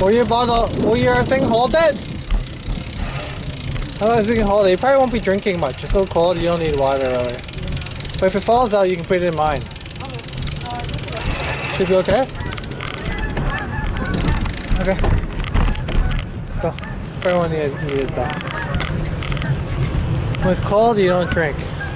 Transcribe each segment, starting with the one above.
Will your thing hold it? I don't know if we can hold it. You probably won't be drinking much. It's so cold, you don't need water really. But if it falls out, you can put it in mine. Should be okay? Okay. Let's go. Everyone needed that. When it's cold, you don't drink.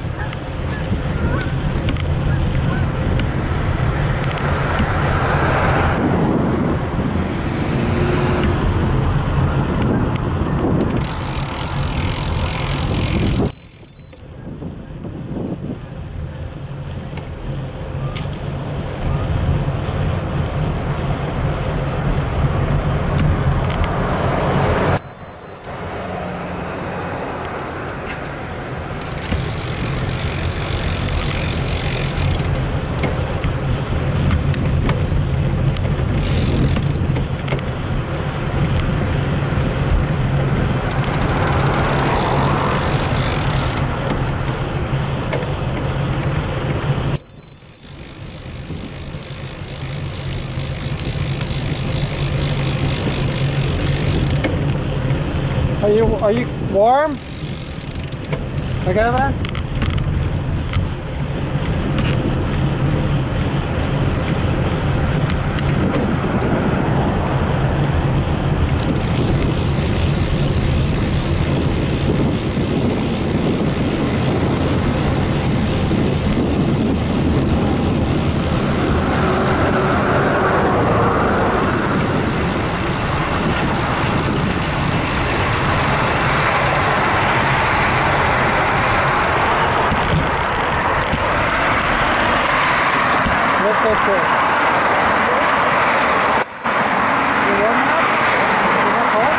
Are you warm? Okay, man? Let's go. You warm enough? You not cold?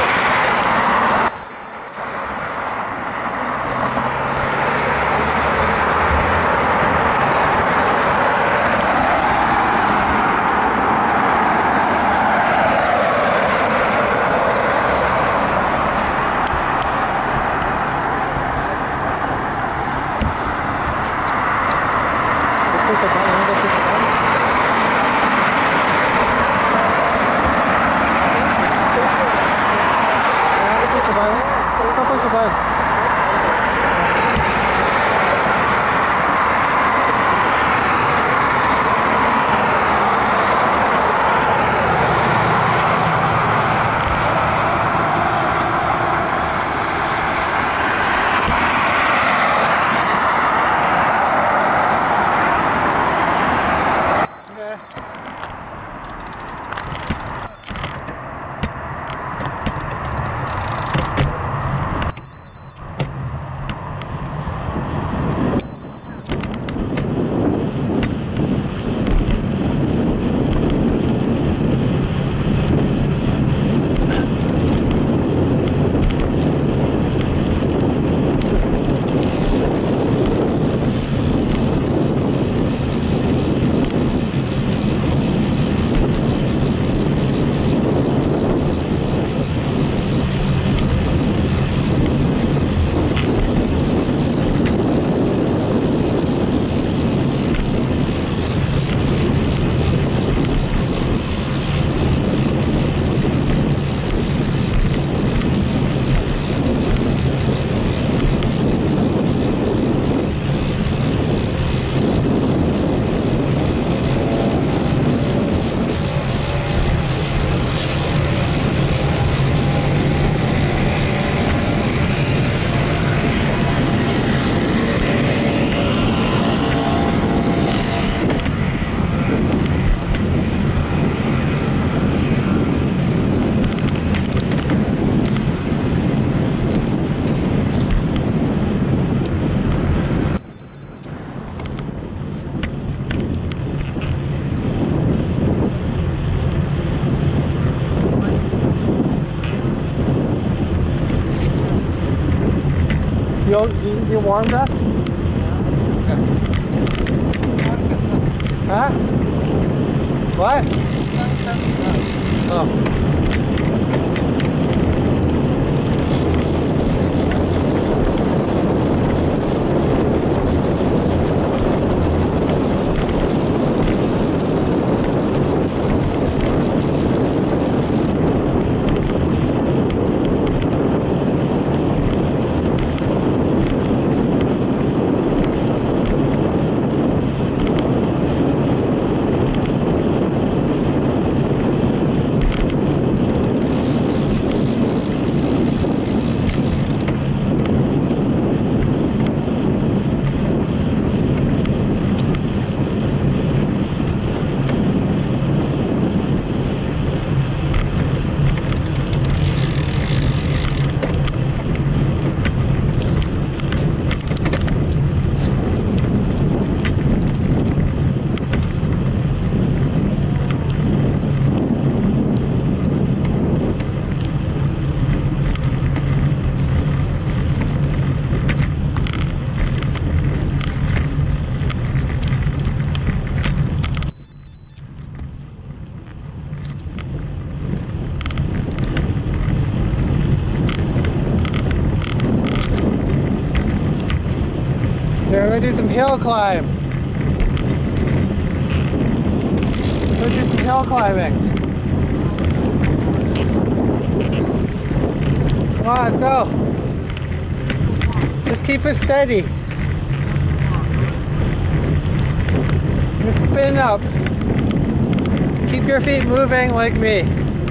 Push the button. Let me go push the button. Push the button. Go push the button. You warmed us? Okay. Huh? What? Oh. Gotta do some hill climb. Gotta do some hill climbing. Come on, let's go. Just keep it steady. Just spin up. Keep your feet moving like me.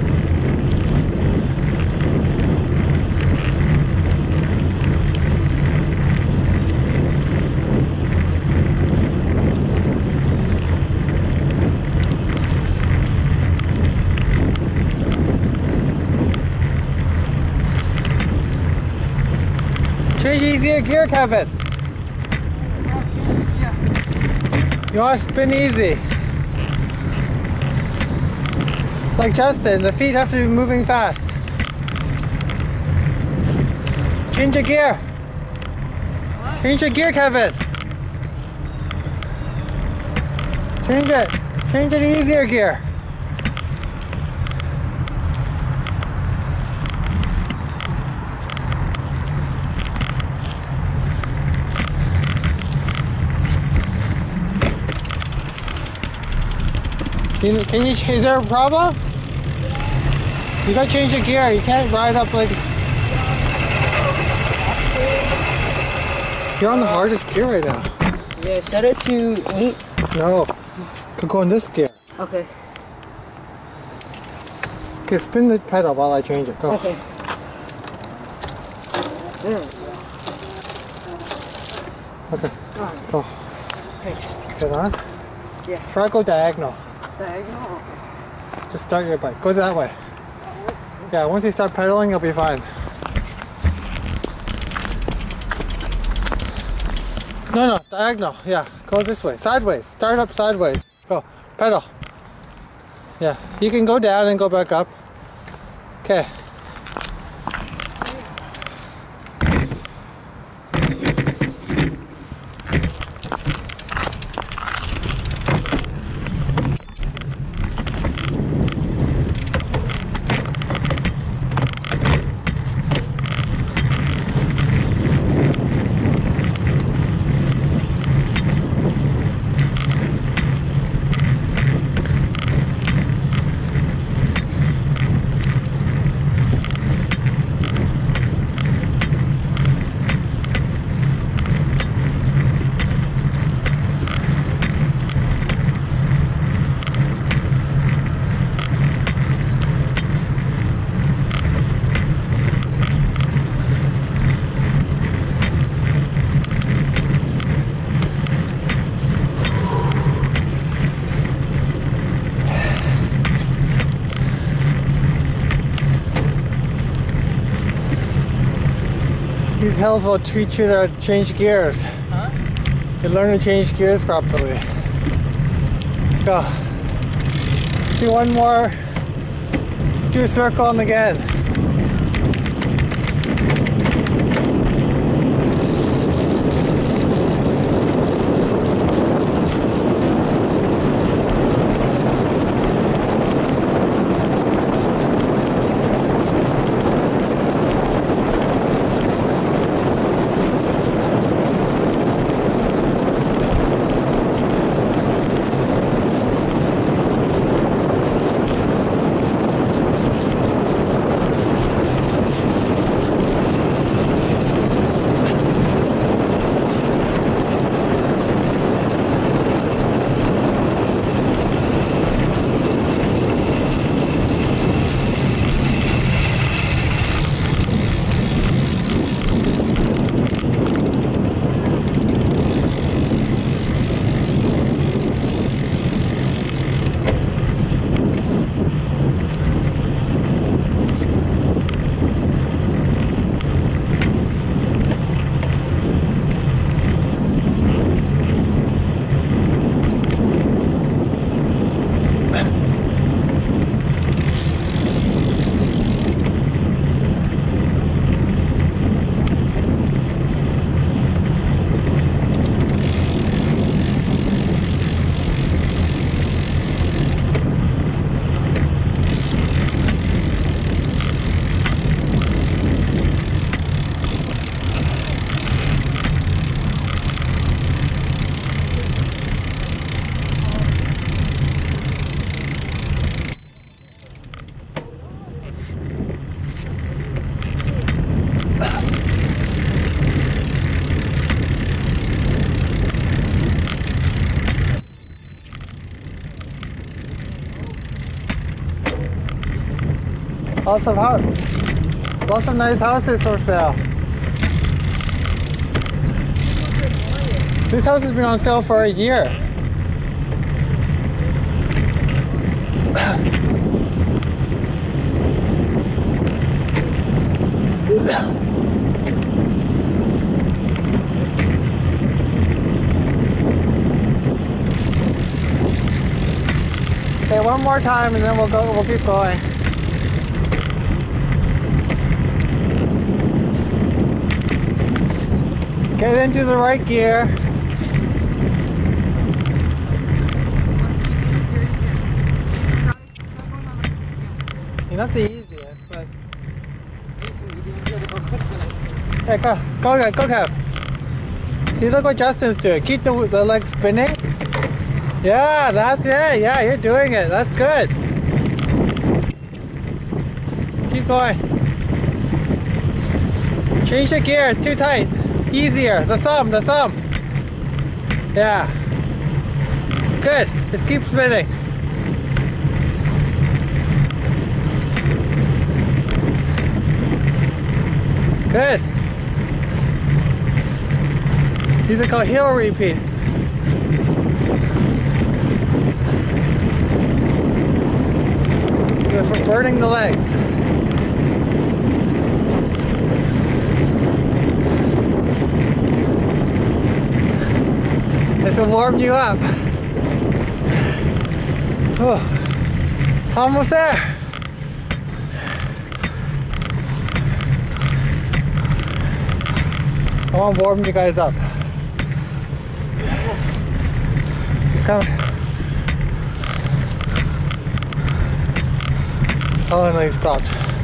Change easier gear, Kevin. You want to spin easy. Like Justin, the feet have to be moving fast. Change your gear. Change your gear, Kevin. Change it. Change it to easier gear. Can you, is there a problem? You gotta change the gear, you can't ride up like... You're on the hardest gear right now. Yeah, set it to 8. No, could go in this gear. Okay. Okay, spin the pedal while I change it, go. Okay. There. Okay, Alright. go. Thanks. Get on? Yeah. Try to go diagonal. Diagonal? Okay. Just start your bike, go that way. Yeah, once you start pedaling, you'll be fine. No, diagonal. Yeah, go this way. Sideways. Start up sideways. Go. Pedal. Yeah, you can go down and go back up. Okay. These hills will teach you to change gears. Huh? You learn to change gears properly. Let's go. Do one more. Do a circle and again. Lots of nice houses for sale. This house has been on sale for a year. Okay, one more time and then we'll keep going. Get into the right gear. You're not the easiest, but yeah, go, Kev. See, look what Justin's doing. Keep the legs spinning. Yeah, yeah, you're doing it. That's good. Keep going. Change the gear, it's too tight. Easier, the thumb. Yeah. Good, just keep spinning. Good. These are called heel repeats. Good for burning the legs. This will warm you up. Oh, almost there. I want to warm you guys up. It's coming. Oh no, he stopped.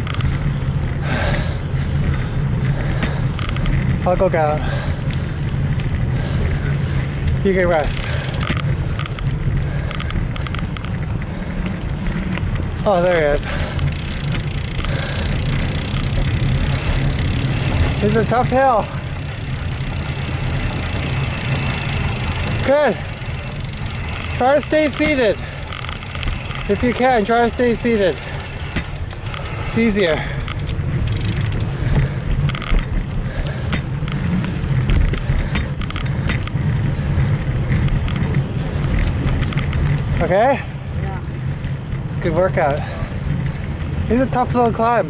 I'll go get him. You can rest. Oh, there he is. It's a tough hill. Good. Try to stay seated. If you can, try to stay seated. It's easier. Okay? Yeah. Good workout. It's a tough little climb.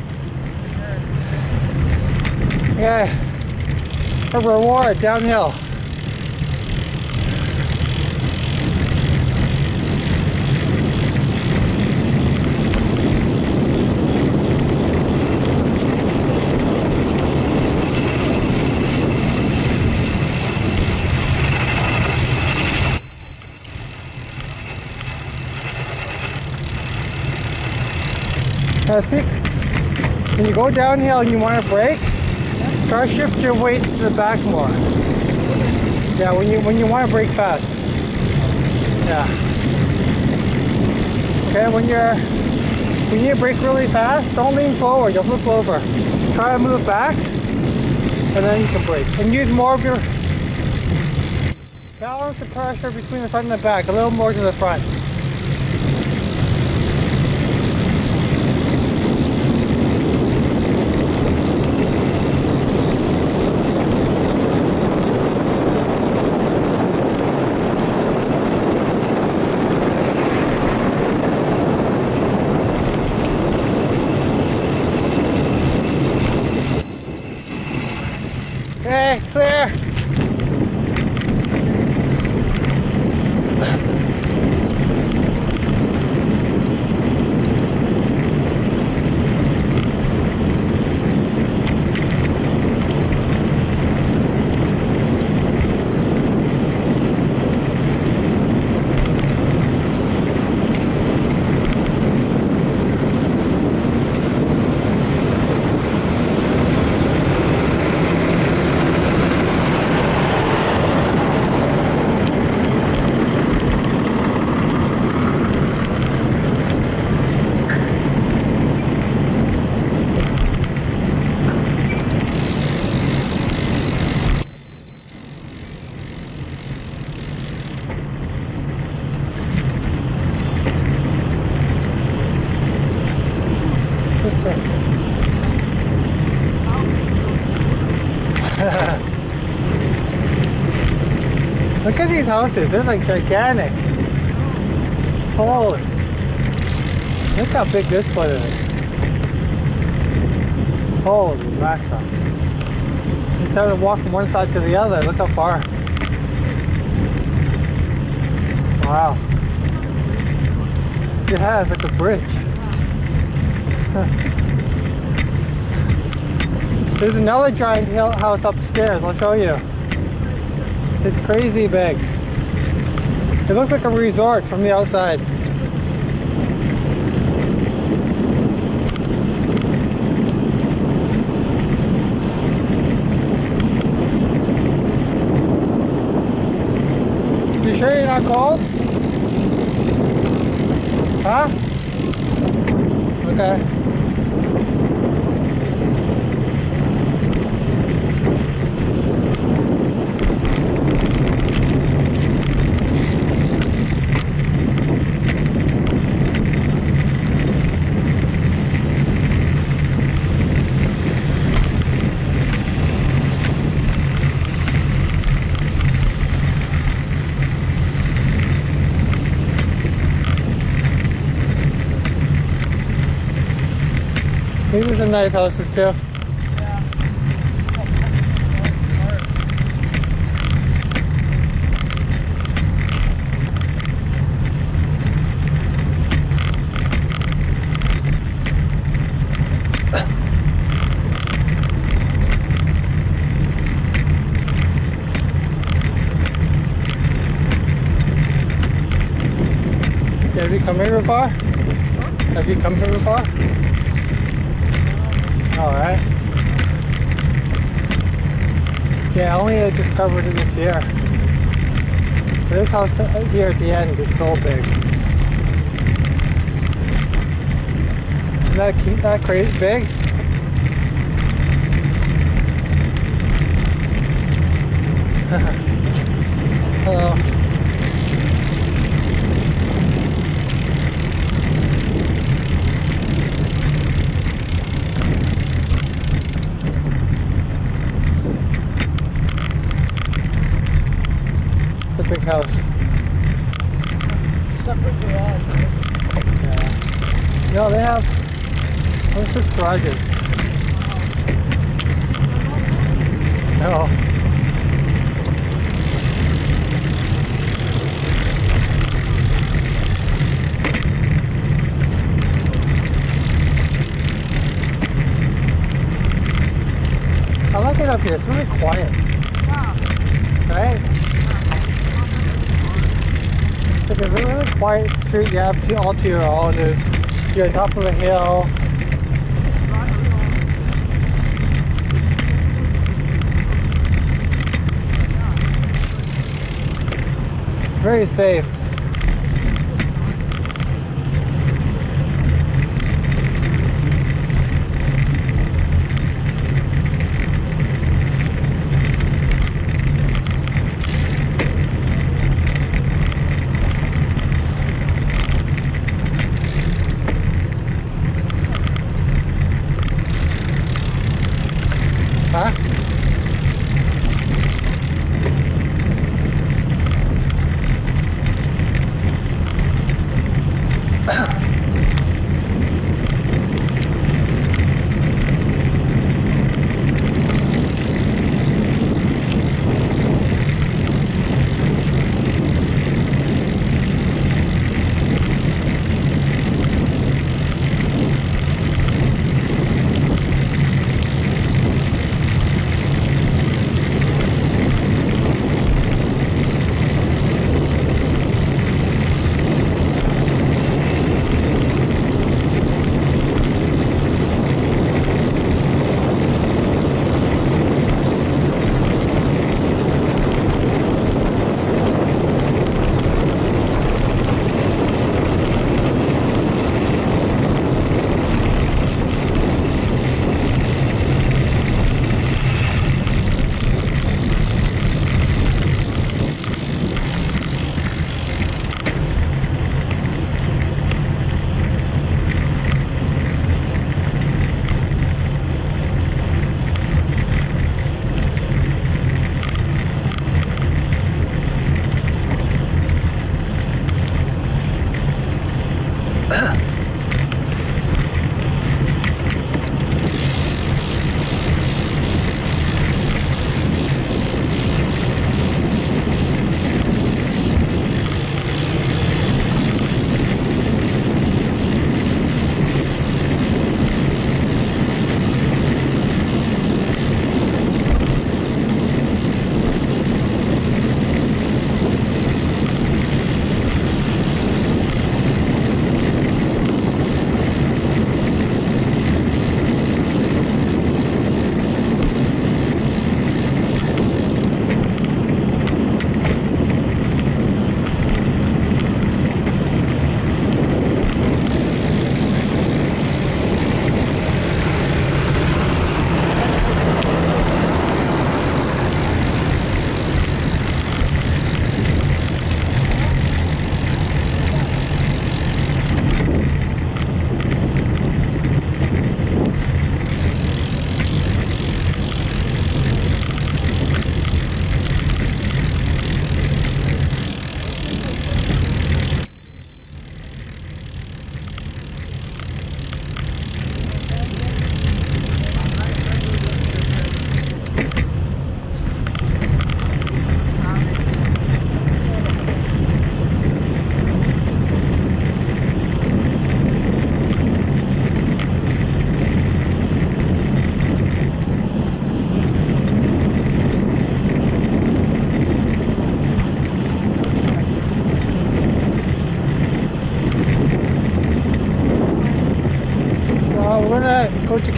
Yeah. A reward downhill. Now see, when you go downhill and you want to brake, try to shift your weight to the back more. Yeah, when you want to brake fast. Yeah. Okay, when you brake really fast, don't lean forward, you'll flip over. Try to move back, and then you can brake. And use more of your balance the pressure between the front and the back, a little more to the front. Okay, clear. Look at these houses, they're like gigantic. Holy. Look how big this one is. Holy mackerel. You try to walk from one side to the other, look how far. Wow. Yeah, it's like a bridge. There's another giant hill house upstairs, I'll show you. It's crazy big. It looks like a resort from the outside. You sure you're not cold? Huh? Okay. These are some nice houses too. Have you come here before? Have you come here before? Alright. Yeah, I only discovered it this year. But this house here at the end is so big. Isn't that crazy big? Hello. It's a big house. Separate garage. Yeah. No, they have 6 garages. No. I like it up here. It's really quiet. Right? It's a really quiet street. You have all to your own. You're on top of a hill. Very safe. Huh?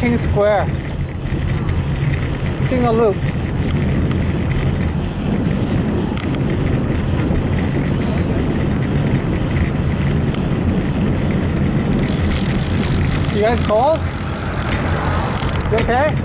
King Square. It's getting a loop. You guys cold? You okay?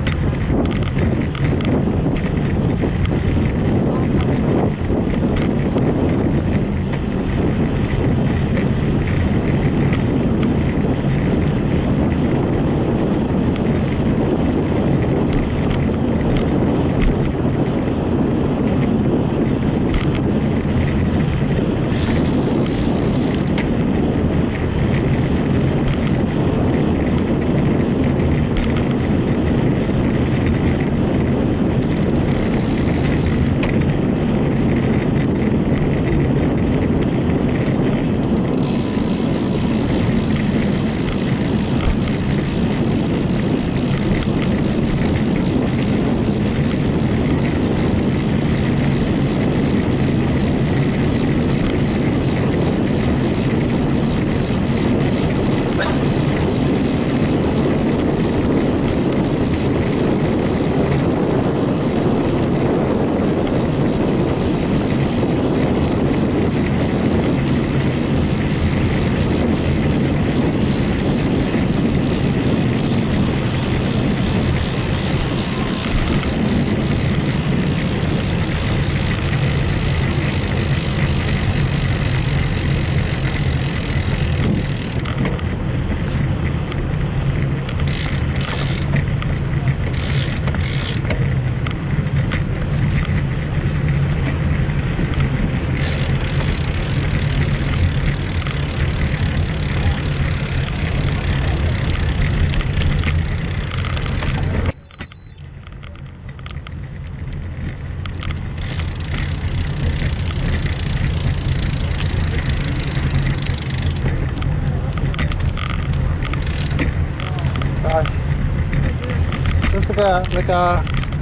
Looks like a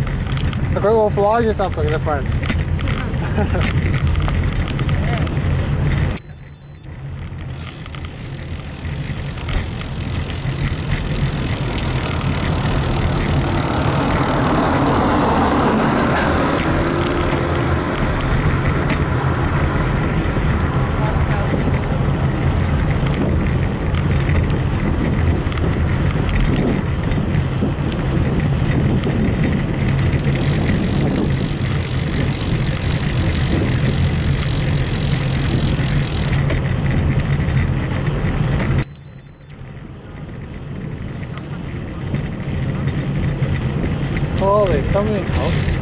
Great Wolf Lodge or something in the front. Holy, so many houses.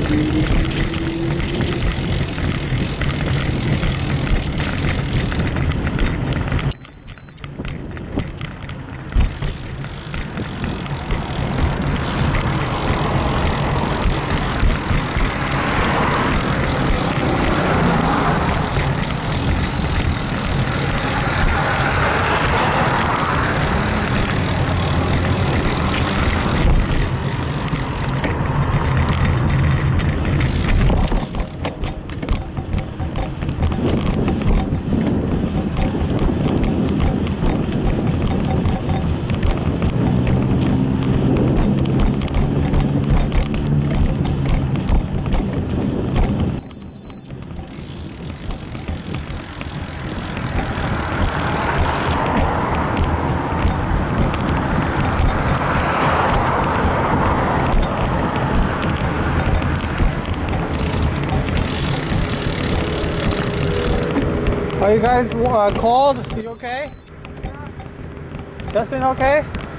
Are you guys cold? You okay? Justin okay?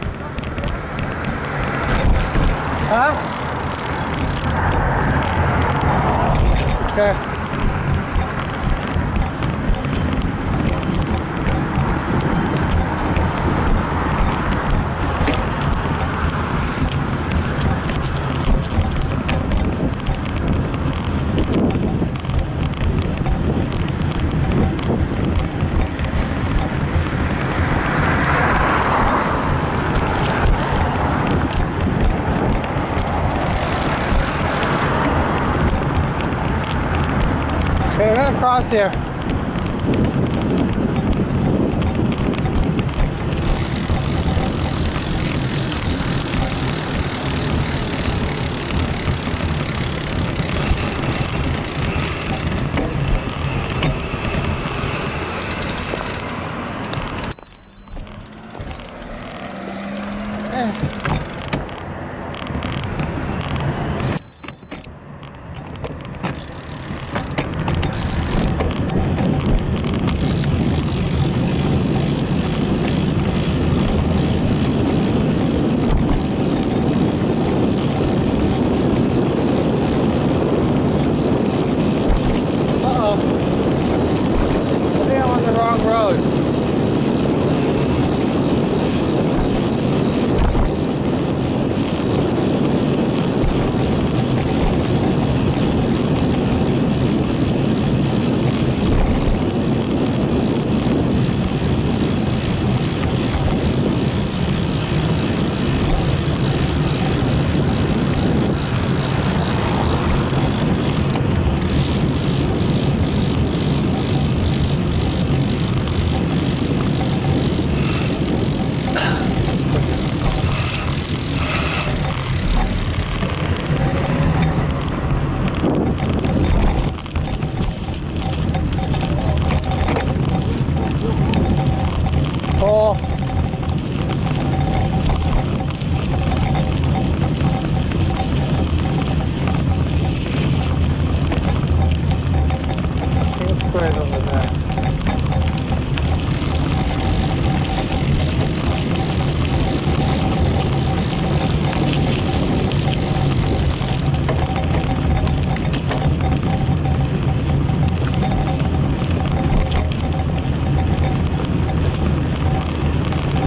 Huh? Okay. Okay, we're gonna cross here.